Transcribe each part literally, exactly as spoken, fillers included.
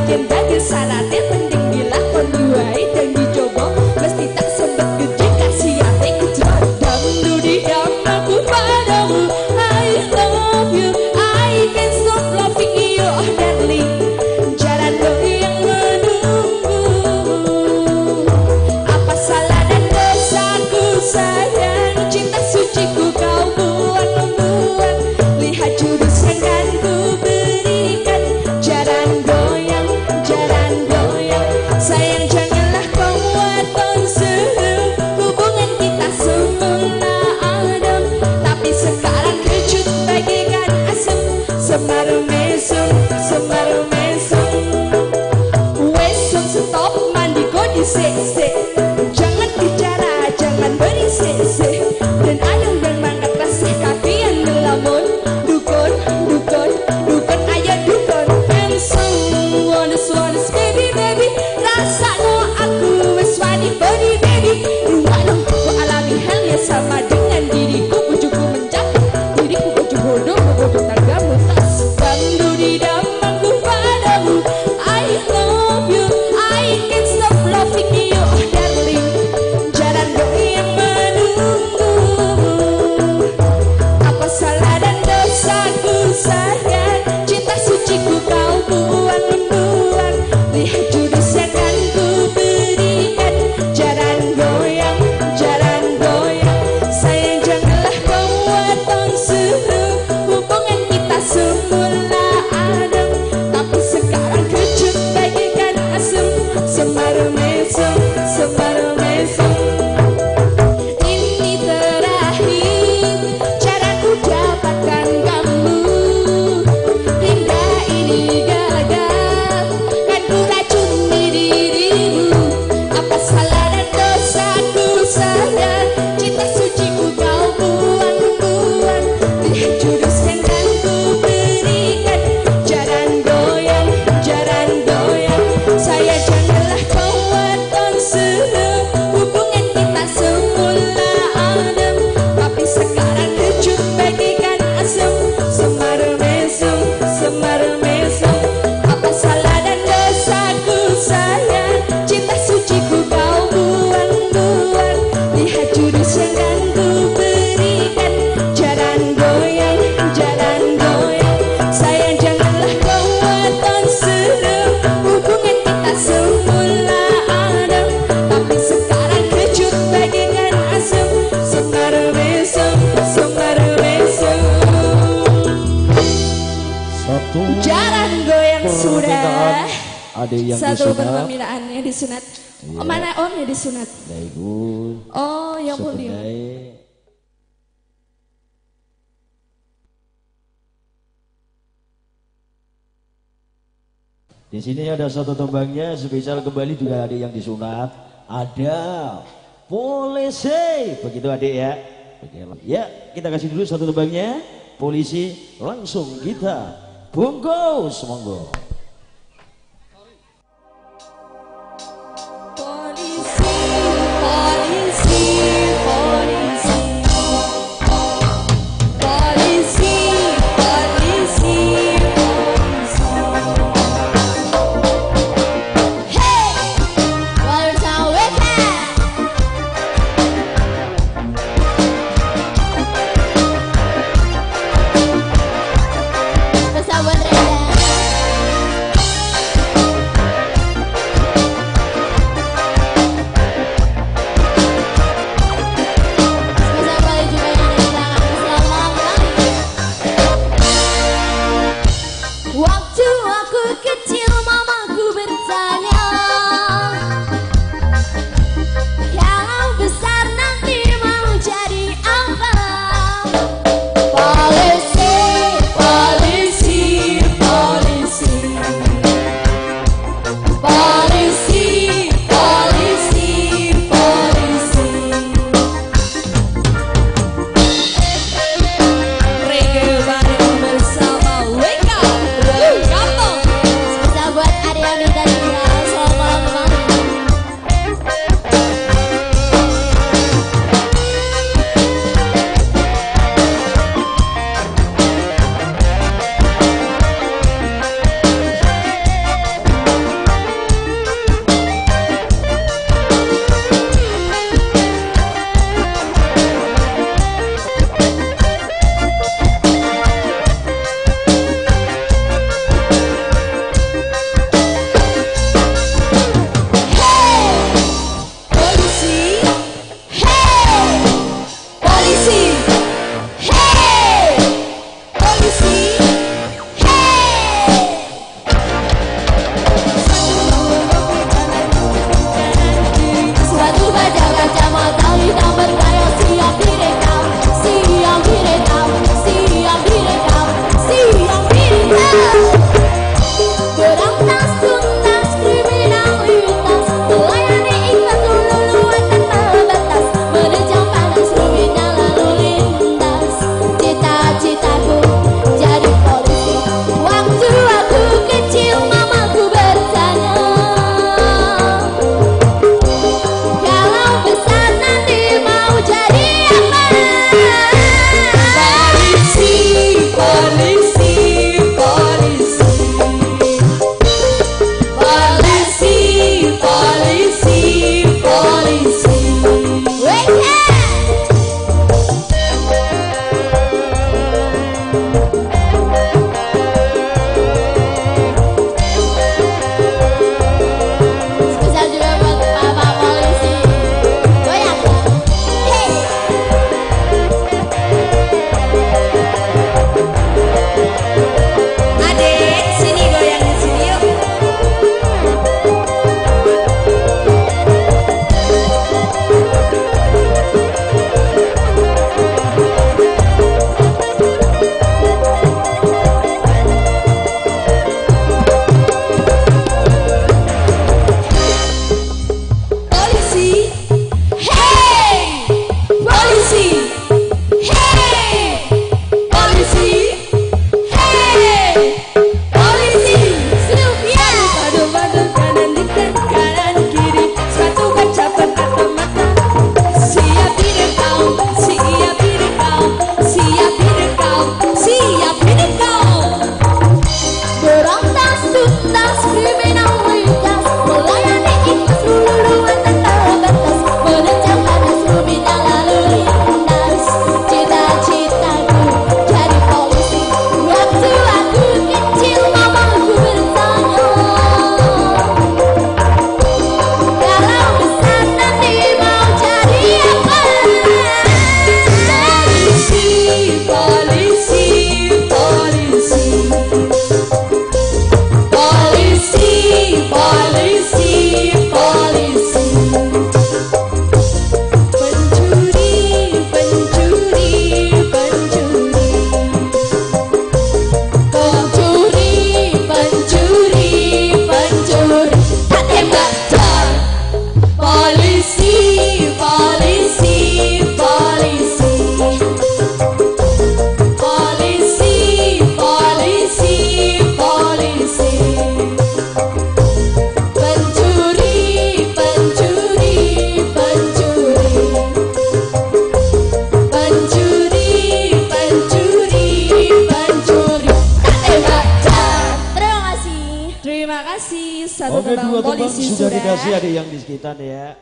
den dagil syaratnya penting dilakoni wae dan dicoba mesti tak sempet gede kasih hati kejar dangdu di dam aku padamu I love you I can't stop loving you oh darling jalan yang menunggu apa salah dan dosaku sayang cinta suciku kau buat membuat lihat jurus yang kan ku berikan jalan goyang jalan goyang sayang janganlah kau waton seru hubungan kita semula adem tapi sekarang kecut bagaikan asem semaru mesum semaru mesum wesum stop mandi kau disek-sek jangan bicara jangan berisik-sik dan ada yang mangkat rasih kaki yang ngelamun dukun dukun dukun ayo dukun and so wanna wanna baby baby rasa no aku wes wani body baby waduh ku alami halnya sama dengan diriku bujuku mencapai diriku bujuk bodoh bodoh tanggamu tas dangdu di damangku padamu I love you I can't stop loving you oh darling jalan goyang menunggu apa salah dan dosaku sayang cinta suciku kau buat membuat lihat jurus yang kan ku berikan jalan goyang jalan goyang sayang janganlah kau waton seru hubungan kita semula adem tapi sekarang kecut bagaikan asem semaru mesum semaru mesum ini terakhir caraku dapatkan kamu hingga ini gagal kan ku racuni dirimu apa salah dan dosaku sayang cinta suciku kau buat buat lihat jurus yang kan ku berikan jalan goyang jalan goyang saya janganlah kau waton seru hubungan kita semula adem tapi sekarang kecut bagaikan asem semaru mesum semaru mesum apa salah dan dosaku sayang cinta suciku kau buat buat lihat jurus yang kan ku berikan jalan goyang jalan goyang sayang janganlah kau waton seru hubungan kita semula adem tapi sekarang kecut bagaikan asem semaru mesum semaru mesum Satu jalan goyang sudah permintaan ada yang satu disunat. permintaannya disunat oh, mana omnya disunat Daigun oh yang mulia sepedai. Di sini ada satu tembangnya spesial kembali juga ada yang disunat. Ada polisi, begitu adik ya. Ya kita kasih dulu satu tembangnya. Polisi langsung kita bungkus monggo. polisi polisi polisi polisi polisi polisi hey where's our weekend pesawat rendah kasih satu Oke, tembang dua tembang polisi sudah sudah. dikasih ada yang di sekitar ya.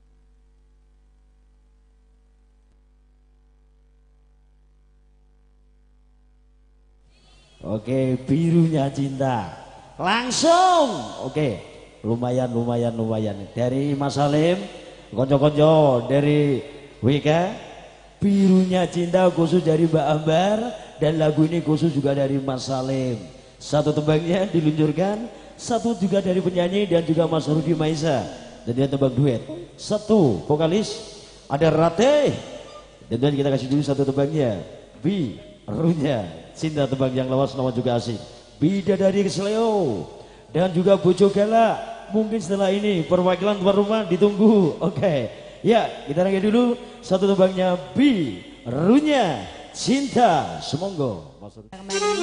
Oke, birunya cinta. Langsung. Oke, lumayan, lumayan, lumayan. Dari Mas Salim, konco-konco dari W K, birunya cinta khusus dari Mbak Ambar. Dan lagu ini khusus juga dari Mas Salim. Satu tembangnya diluncurkan, satu juga dari penyanyi dan juga Mas Rudi Maisa. Dan dia tembang duet. Satu vokalis, ada Rate. Dan kita kasih dulu satu tembangnya. Birunya cinta, tembang yang lawas nama juga asik. Bidadari Kesleo dan juga Bojo Gala. Mungkin setelah ini perwakilan tuan rumah ditunggu. Oke, ya kita rangkai dulu satu tembangnya Birunya Cinta. Semonggo Mas Rudi.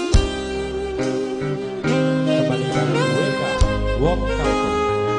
Kembali dari W K Wong Kampung.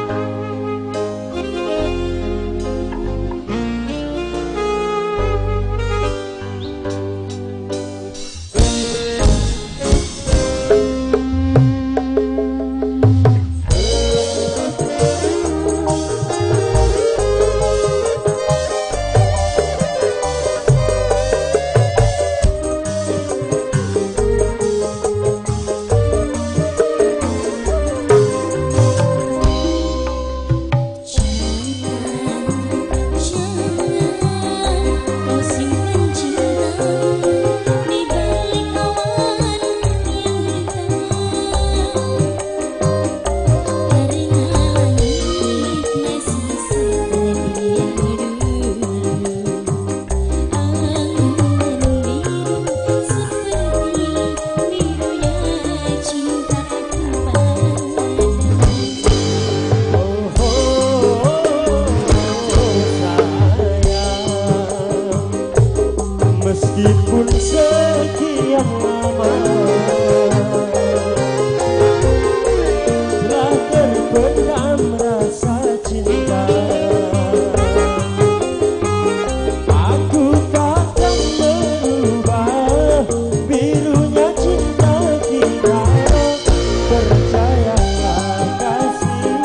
Meskipun sekian lama telah terpendam rasa cinta, aku takkan merubah birunya cinta kita. Percayalah kasih,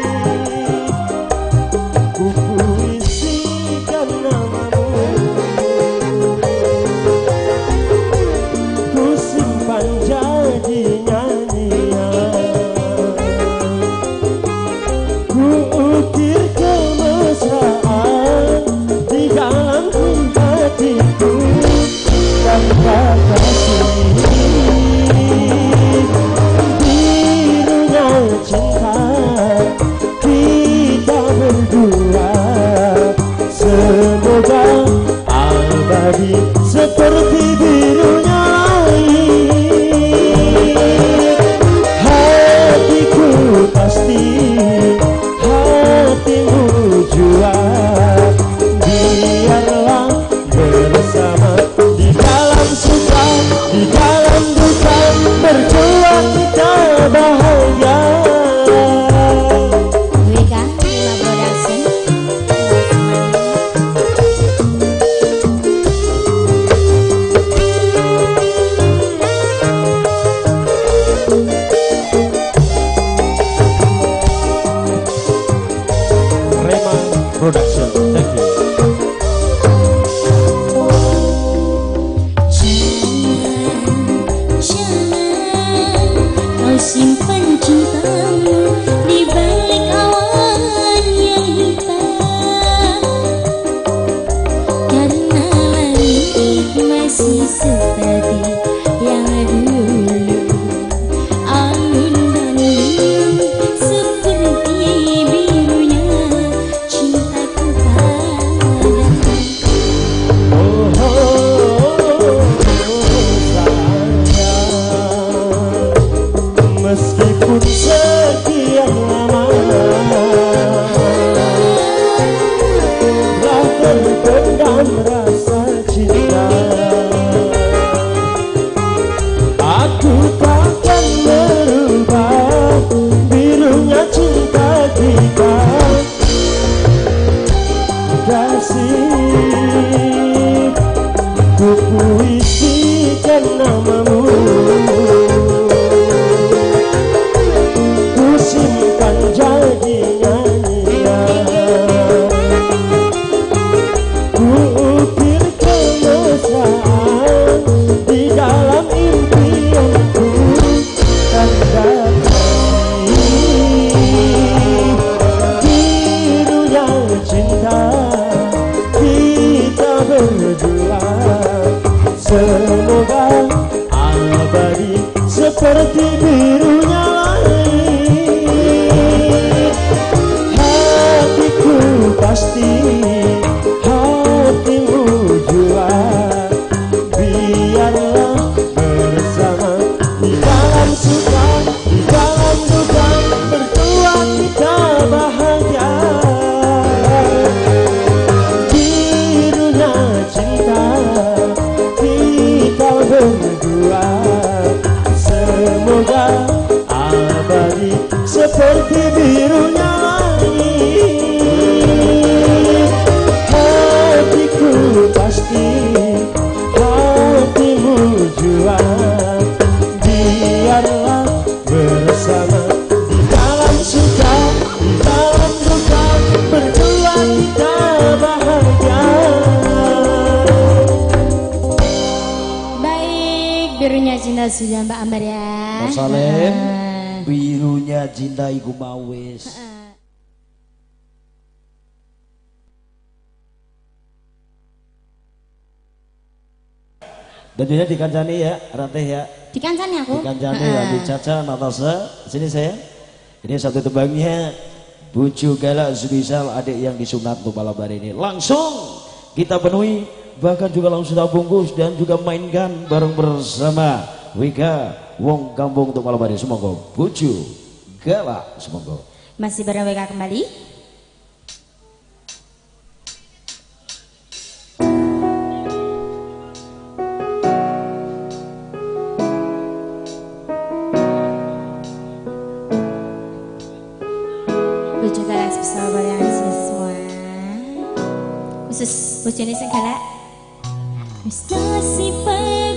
ku puisikan namamu, jadi nyanyian, ku ukir kemesraan di dalam hatiku tanpa kasih. Birunya cinta kita berdua, semoga abadi seperti birunya pasti hatimu jua. Biarlah bersama di dalam suka, di dalam duka, berjuang kita bahagia. W K kolaborasi. Production, thank you. Jangan, jangan kau simpan cintamu di balik awan yang hitam, karena langit masih seperti yang dulu. Angin dan rindu seperti birunya cintaku. birunya langit. Hatiku pasti, hatimu jua. Biarlah bersama di dalam suka, di dalam duka, berdua kita bahagia. Baik, birunya cinta sudah Mbak Ambar ya. Mas Salim, birunya cinta iku mawis. Dan juga dikancani ya, Ratih ya. Dikancani aku. Dikancani ya, di Caca, Natasha. Sini saya. Ini satu tebangnya. Bucu Galak Zubisal, adik yang disunat untuk malam hari ini. Langsung kita penuhi, bahkan juga langsung kita bungkus dan juga mainkan bareng bersama Wika Wong Kampung untuk malam hari. Semoga Bucu Galak, semoga. Masih bareng Wika kembali. Bucu Galak spesial bareng semua. Khusus Bucu ini segala. Mesti